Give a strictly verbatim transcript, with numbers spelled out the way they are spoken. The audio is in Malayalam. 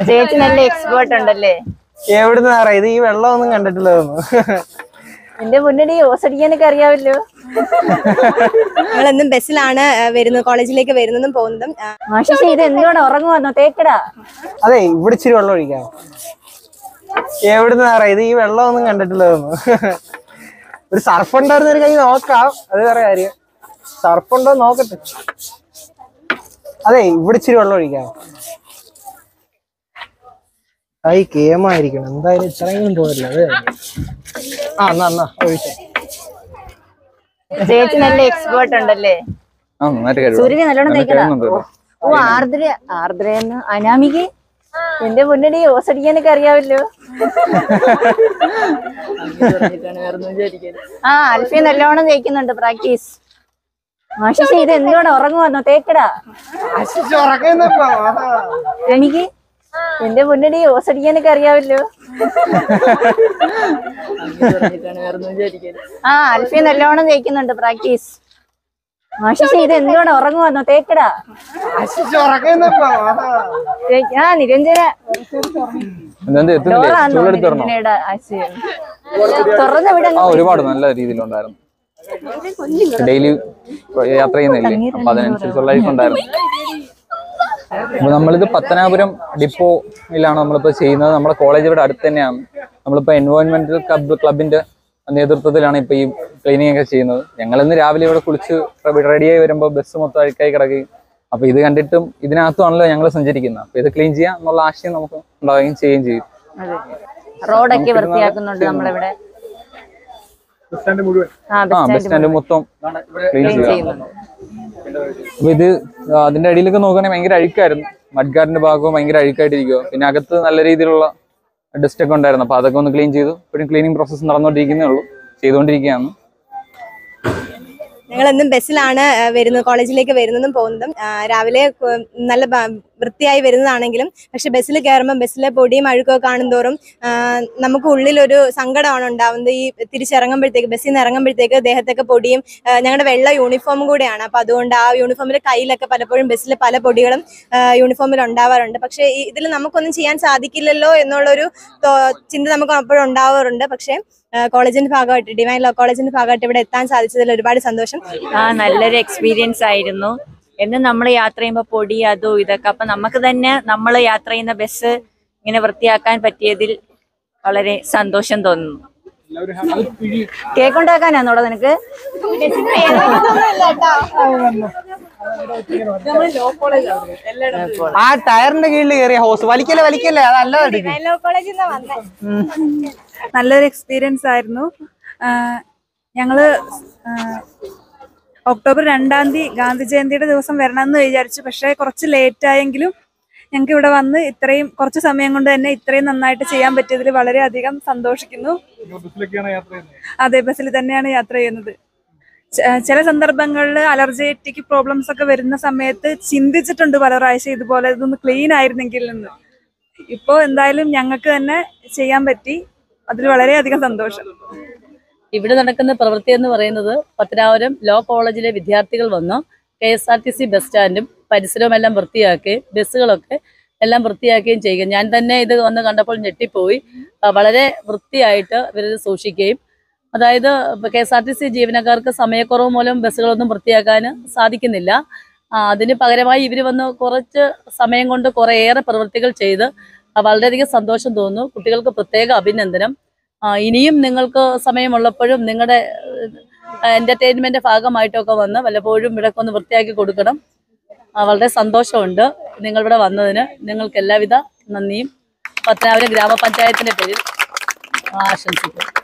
ചേച്ചി നല്ല എക്സ്പേർട്ട് ഉണ്ടല്ലേ? എവിടുന്ന് ഇത് ഈ വെള്ളമൊന്നും കണ്ടിട്ടില്ല. എന്റെ മുന്നണി ഓസടിക്കാനൊക്കെ അറിയാമല്ലോ. ഞങ്ങളെന്നും ബസ്സിലാണ് വരുന്നത്, കോളേജിലേക്ക് വരുന്നതും പോകുന്നതും. മാഷി ഇത് എന്തുകൊണ്ട് ഉറങ്ങുവന്നോ? തേക്കടാ. അതെ, ഇവിടെ ഇച്ചിരി വെള്ളം ഒഴിക്കാം. എവിടുന്ന് ഇത് ഈ വെള്ളമൊന്നും കണ്ടിട്ടില്ല. ഒരു സർഫ് ഉണ്ടായിരുന്ന ഒരു കൈ നോക്കാം, അത് വേറെ കാര്യം. സർഫുണ്ടോ നോക്കട്ടെ. അതെ, ഇവിടെ ഇച്ചിരി വെള്ളം ഒഴിക്കാം. കൈ കേമായിരിക്കണം, എന്തായാലും ഇത്രയും പോരില്ല. അത് ആ എന്നാ എന്നാ ഒഴിച്ച. ചേച്ചി നല്ല എക്സ്പേർട്ട് ഉണ്ടല്ലേ? സൂര്യനെ നല്ലോണം തേക്കടാ. ഓ ആർദ്ര ആർദ്രയെന്ന് അനാമിക്ക് എന്റെ മുന്നണി ഓസടിക്കാനൊക്കെ അറിയാമല്ലോ. ആ അൽഫി നല്ലോണം തേക്കുന്നുണ്ട്, പ്രാക്ടീസ്. മാഷി ഇത് എന്തുകൊണ്ട് ഉറങ്ങുവന്നോ? തേക്കടാ. എനിക്ക് എന്റെ മുന്നണി ഓസടിക്കാനൊക്കെ അറിയാമല്ലോ. ആ അൽഫി നല്ലോണം തേക്കുന്നുണ്ട്, പ്രാക്ടീസ്. മാഷി ഇത് എന്തുകൊണ്ട് ഉറങ്ങുവന്നോ? തേക്കടാ. ആ നിരഞ്ജന ഒരുപാട് നല്ല രീതിയിലുണ്ടായിരുന്നു. ഡെയിലി യാത്ര ചെയ്യുന്നില്ലേ, അപ്പൊ അതിനനുസരിച്ചുള്ള ഉണ്ടായിരുന്നു. അപ്പൊ നമ്മളിത് പത്തനാപുരം ഡിപ്പോയിലാണ് നമ്മളിപ്പോ ചെയ്യുന്നത്. നമ്മുടെ കോളേജ് ഇവിടെ അടുത്ത് തന്നെയാണ്. നമ്മളിപ്പോ എൻവയോൺമെന്റൽ ക്ലബ് ക്ലബിന്റെ നേതൃത്വത്തിലാണ് ഇപ്പൊ ഈ ക്ലീനിങ് ഒക്കെ ചെയ്യുന്നത്. ഞങ്ങൾ ഇന്ന് രാവിലെ ഇവിടെ കുളിച്ച് റെഡിയായി വരുമ്പോൾ ബസ് മൊത്തം അഴുക്കായി കിടക്കുകയും, അപ്പൊ ഇത് കണ്ടിട്ടും ഇതിനകത്തുമാണല്ലോ ഞങ്ങൾ സഞ്ചരിക്കുന്നത്. അപ്പൊ ഇത് ക്ലീൻ ചെയ്യാം എന്നുള്ള ആശയം നമുക്ക് ഉണ്ടാവുകയും ചെയ്യുകയും ചെയ്യും. റോഡൊക്കെ വൃത്തിയാക്കുന്നുണ്ട് നമ്മളിവിടെ. ആ ബസ് സ്റ്റാൻഡ് മൊത്തം ക്ലീൻ ചെയ്യുന്നുണ്ട്. അപ്പൊ ഇത് അതിന്റെ അടിയിലൊക്കെ നോക്കുകയാണെങ്കിൽ ഭയങ്കര അഴുക്കായിരുന്നു. മഡ്ഗാർഡിന്റെ ഭാഗവും ഭയങ്കര അഴുക്കായിട്ടിരിക്കുക. പിന്നെ അകത്ത് നല്ല രീതിയിലുള്ള ഡസ്റ്റ് ഒക്കെ ഉണ്ടായിരുന്നു. അപ്പൊ അതൊക്കെ ഒന്ന് ക്ലീൻ ചെയ്തു. ഇപ്പോഴും ക്ലീനിങ് പ്രോസസ്സ് നടന്നുകൊണ്ടിരിക്കുന്നേ ഉള്ളൂ, ചെയ്തുകൊണ്ടിരിക്കുകയാണ്. ഞങ്ങളെന്നും ബസ്സിലാണ് വരുന്നത്, കോളേജിലേക്ക് വരുന്നതും പോകുന്നതും. രാവിലെ നല്ല വൃത്തിയായി വരുന്നതാണെങ്കിലും പക്ഷെ ബസ്സിൽ കയറുമ്പോൾ ബസ്സിലെ പൊടിയും അഴുക്കൊക്കെ കാണുന്തോറും നമുക്ക് ഉള്ളിലൊരു സങ്കടമാണ് ഉണ്ടാവുന്നത്. ഈ തിരിച്ചിറങ്ങുമ്പോഴത്തേക്ക്, ബസ്സിൽ നിന്ന് ഇറങ്ങുമ്പോഴത്തേക്ക് ദേഹത്തൊക്കെ പൊടിയും, ഞങ്ങളുടെ വെള്ള യൂണിഫോമും കൂടെയാണ്. അപ്പൊ അതുകൊണ്ട് ആ യൂണിഫോമിന്റെ കയ്യിലൊക്കെ പലപ്പോഴും ബസ്സിൽ പല പൊടികളും യൂണിഫോമിൽ ഉണ്ടാവാറുണ്ട്. പക്ഷെ ഇതിൽ നമുക്കൊന്നും ചെയ്യാൻ സാധിക്കില്ലല്ലോ എന്നുള്ളൊരു ചിന്ത നമുക്ക് അപ്പോഴും ഉണ്ടാവാറുണ്ട്. പക്ഷെ കോളേജിന്റെ ഭാഗമായിട്ട്, ഡിവൈൻ ലോ കോളേജിന്റെ ഭാഗമായിട്ട് ഇവിടെ എത്താൻ സാധിച്ചതിൽ ഒരുപാട് സന്തോഷം. ആ നല്ലൊരു എക്സ്പീരിയൻസ് ആയിരുന്നു. എന്ന് നമ്മൾ യാത്ര ചെയ്യുമ്പോൾ പൊടി അതും ഇതൊക്കെ, അപ്പൊ നമുക്ക് തന്നെ നമ്മൾ യാത്ര ചെയ്യുന്ന ബസ് ഇങ്ങനെ വൃത്തിയാക്കാൻ പറ്റിയതിൽ വളരെ സന്തോഷം തോന്നുന്നു. കേക്ക് ഉണ്ടാക്കാനാന്നോടാ നിനക്ക്? ആ ടയറിന്റെ കീഴിൽ കയറിയ ഹോസ് വലിക്കല്ലേ വലിക്കല്ലേ അതല്ല. നല്ലൊരു എക്സ്പീരിയൻസ് ആയിരുന്നു. ഞങ്ങള് ഒക്ടോബർ രണ്ടാം തീയതി ഗാന്ധി ജയന്തിയുടെ ദിവസം വരണമെന്ന് വിചാരിച്ചു. പക്ഷെ കുറച്ച് ലേറ്റ് ആയെങ്കിലും ഞങ്ങൾക്ക് ഇവിടെ വന്ന് ഇത്രയും കുറച്ച് സമയം കൊണ്ട് തന്നെ ഇത്രയും നന്നായിട്ട് ചെയ്യാൻ പറ്റിയതിൽ വളരെയധികം സന്തോഷിക്കുന്നു. അതെ, ബസ്സിൽ തന്നെയാണ് യാത്ര ചെയ്യുന്നത്. ചില സന്ദർഭങ്ങളിൽ അലർജറ്റിക് പ്രോബ്ലംസ് ഒക്കെ വരുന്ന സമയത്ത് ചിന്തിച്ചിട്ടുണ്ട് പല പ്രാവശ്യം ഇതുപോലെ ഇതൊന്ന് ക്ലീൻ ആയിരുന്നെങ്കിൽ എന്ന്. ഇപ്പോൾ എന്തായാലും ഞങ്ങൾക്ക് തന്നെ ചെയ്യാൻ പറ്റി, അതിൽ വളരെയധികം സന്തോഷം. ഇവിടെ നടക്കുന്ന പ്രവൃത്തി എന്ന് പറയുന്നത് പത്തനാപുരം ലോ കോളേജിലെ വിദ്യാർത്ഥികൾ വന്നു K S R T C bus സ്റ്റാൻഡും പരിസരവും എല്ലാം വൃത്തിയാക്കുകയും ബസ്സുകളൊക്കെ എല്ലാം വൃത്തിയാക്കുകയും ചെയ്യുക. ഞാൻ തന്നെ ഇത് വന്ന് കണ്ടപ്പോൾ ഞെട്ടിപ്പോയി. വളരെ വൃത്തിയായിട്ട് ഇവരിത് സൂക്ഷിക്കുകയും, അതായത് K S R T C ജീവനക്കാർക്ക് സമയക്കുറവ് മൂലം ബസ്സുകളൊന്നും വൃത്തിയാക്കാൻ സാധിക്കുന്നില്ല. അതിന് പകരമായി ഇവർ വന്ന് കുറച്ച് സമയം കൊണ്ട് കുറേയേറെ പ്രവൃത്തികൾ ചെയ്ത് വളരെയധികം സന്തോഷം തോന്നുന്നു. കുട്ടികൾക്ക് പ്രത്യേക അഭിനന്ദനം. ഇനിയും നിങ്ങൾക്ക് സമയമുള്ളപ്പോഴും നിങ്ങളുടെ എൻ്റർടൈൻമെൻ്റ് ഭാഗമായിട്ടൊക്കെ വന്ന് വല്ലപ്പോഴും ഇവിടെയൊക്കെ ഒന്ന് വൃത്തിയാക്കി കൊടുക്കണം. വളരെ സന്തോഷമുണ്ട് നിങ്ങളിവിടെ വന്നതിന്. നിങ്ങൾക്ക് എല്ലാവിധ നന്ദിയും പത്തനാപുരം ഗ്രാമപഞ്ചായത്തിൻ്റെ പേരിൽ ആശംസിക്കുന്നു.